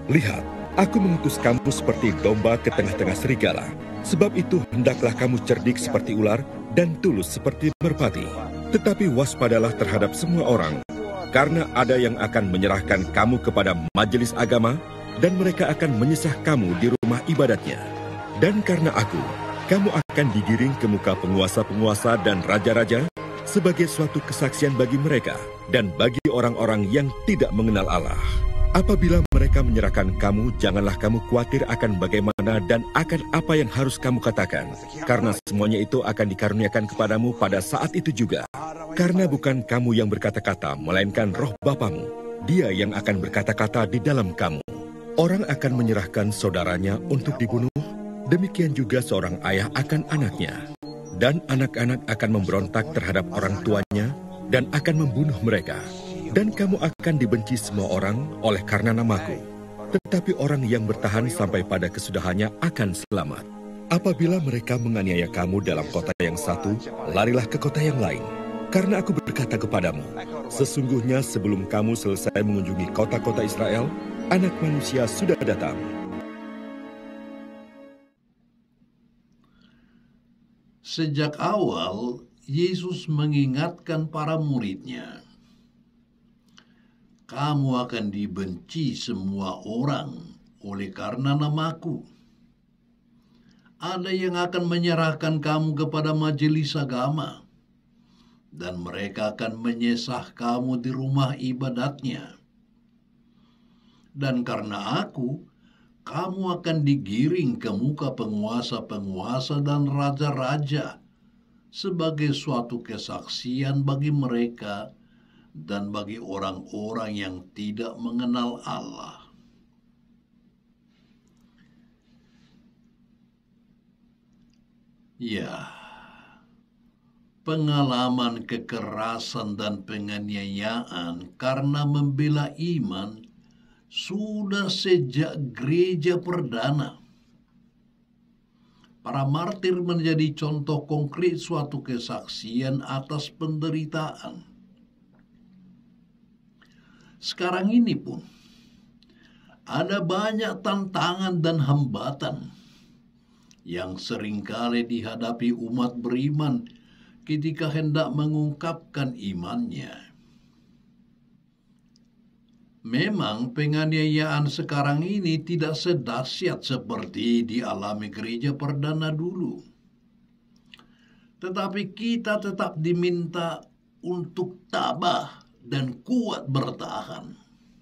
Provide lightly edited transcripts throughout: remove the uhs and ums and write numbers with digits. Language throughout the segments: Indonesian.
Lihat, aku mengutus kamu seperti domba ke tengah-tengah serigala. Sebab itu hendaklah kamu cerdik seperti ular dan tulus seperti merpati. Tetapi waspadalah terhadap semua orang, karena ada yang akan menyerahkan kamu kepada majelis agama, dan mereka akan menyesah kamu di rumah ibadatnya. Dan karena aku, kamu akan digiring ke muka penguasa-penguasa dan raja-raja sebagai suatu kesaksian bagi mereka dan bagi orang-orang yang tidak mengenal Allah. Apabila mereka menyerahkan kamu, janganlah kamu khawatir akan bagaimana dan akan apa yang harus kamu katakan. Karena semuanya itu akan dikaruniakan kepadamu pada saat itu juga. Karena bukan kamu yang berkata-kata, melainkan roh Bapamu. Dia yang akan berkata-kata di dalam kamu. Orang akan menyerahkan saudaranya untuk dibunuh, demikian juga seorang ayah akan anaknya. Dan anak-anak akan memberontak terhadap orang tuanya dan akan membunuh mereka. Dan kamu akan dibenci semua orang oleh karena namaku. Tetapi orang yang bertahan sampai pada kesudahannya akan selamat. Apabila mereka menganiaya kamu dalam kota yang satu, larilah ke kota yang lain. Karena aku berkata kepadamu, sesungguhnya sebelum kamu selesai mengunjungi kota-kota Israel, Anak Manusia sudah datang. Sejak awal, Yesus mengingatkan para murid-Nya, kamu akan dibenci semua orang oleh karena namaku. Ada yang akan menyerahkan kamu kepada majelis agama, dan mereka akan menyesah kamu di rumah ibadatnya. Dan karena aku, kamu akan digiring ke muka penguasa-penguasa dan raja-raja sebagai suatu kesaksian bagi mereka dan bagi orang-orang yang tidak mengenal Allah. Ya, pengalaman kekerasan dan penganiayaan karena membela iman sudah sejak gereja perdana. Para martir menjadi contoh konkret suatu kesaksian atas penderitaan. Sekarang ini pun, ada banyak tantangan dan hambatan yang seringkali dihadapi umat beriman ketika hendak mengungkapkan imannya. Memang penganiayaan sekarang ini tidak sedahsyat seperti dialami gereja perdana dulu. Tetapi kita tetap diminta untuk tabah dan kuat bertahan.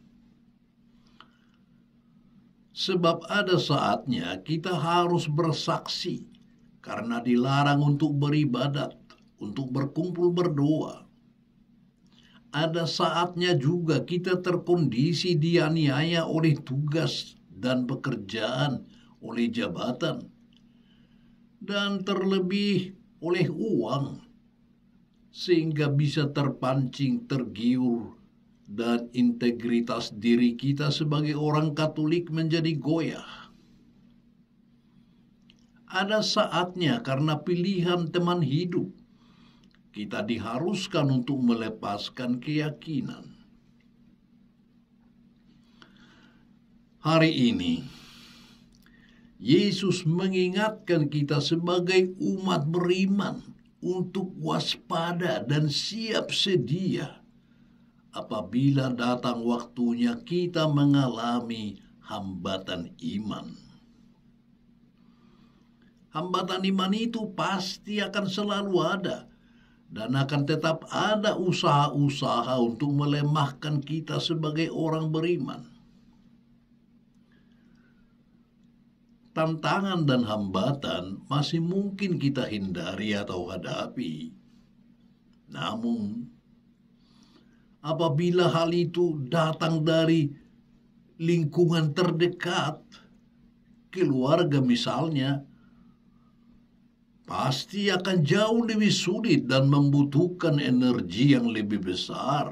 Sebab ada saatnya kita harus bersaksi karena dilarang untuk beribadat, untuk berkumpul berdoa. Ada saatnya juga kita terkondisi dianiaya oleh tugas dan pekerjaan, oleh jabatan, dan terlebih oleh uang, sehingga bisa terpancing, tergiur, dan integritas diri kita sebagai orang Katolik menjadi goyah. Ada saatnya karena pilihan teman hidup, kita diharuskan untuk melepaskan keyakinan. Hari ini, Yesus mengingatkan kita sebagai umat beriman untuk waspada dan siap sedia apabila datang waktunya kita mengalami hambatan iman. Hambatan iman itu pasti akan selalu ada, dan akan tetap ada usaha-usaha untuk melemahkan kita sebagai orang beriman. Tantangan dan hambatan masih mungkin kita hindari atau hadapi. Namun, apabila hal itu datang dari lingkungan terdekat, keluarga misalnya, pasti akan jauh lebih sulit dan membutuhkan energi yang lebih besar.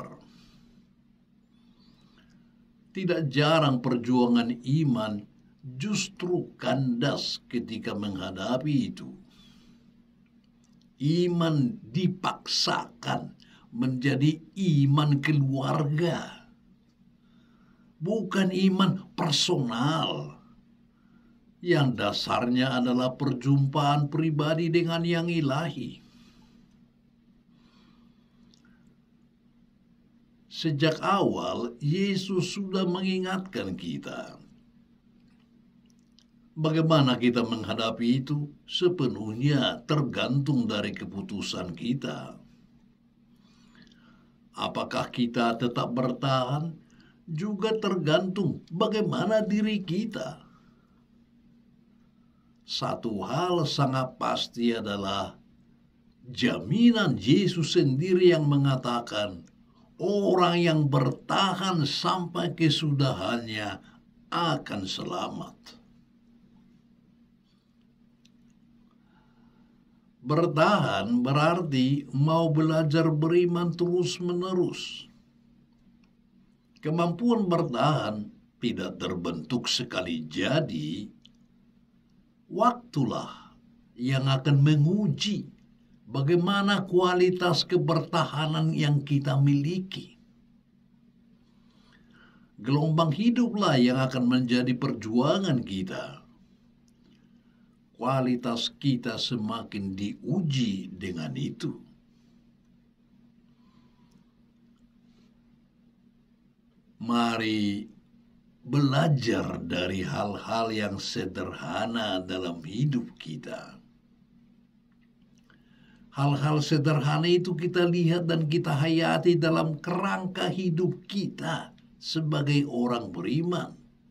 Tidak jarang perjuangan iman justru kandas ketika menghadapi itu. Iman dipaksakan menjadi iman keluarga. bukan iman personal yang dasarnya adalah perjumpaan pribadi dengan yang ilahi. Sejak awal, Yesus sudah mengingatkan kita. Bagaimana kita menghadapi itu sepenuhnya tergantung dari keputusan kita. Apakah kita tetap bertahan juga tergantung bagaimana diri kita. Satu hal sangat pasti adalah jaminan Yesus sendiri yang mengatakan orang yang bertahan sampai kesudahannya akan selamat. Bertahan berarti mau belajar beriman terus-menerus. Kemampuan bertahan tidak terbentuk sekali jadi. Waktulah yang akan menguji bagaimana kualitas kebertahanan yang kita miliki. Gelombang hiduplah yang akan menjadi perjuangan kita. Kualitas kita semakin diuji dengan itu. Mari belajar dari hal-hal yang sederhana dalam hidup kita. Hal-hal sederhana itu kita lihat dan kita hayati dalam kerangka hidup kita sebagai orang beriman.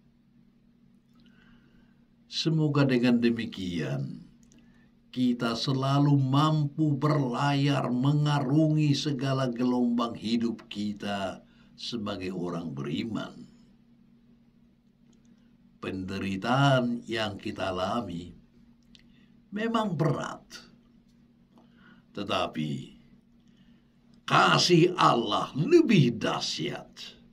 Semoga dengan demikian kita selalu mampu berlayar mengarungi segala gelombang hidup kita sebagai orang beriman. Penderitaan yang kita alami memang berat, tetapi kasih Allah lebih dahsyat.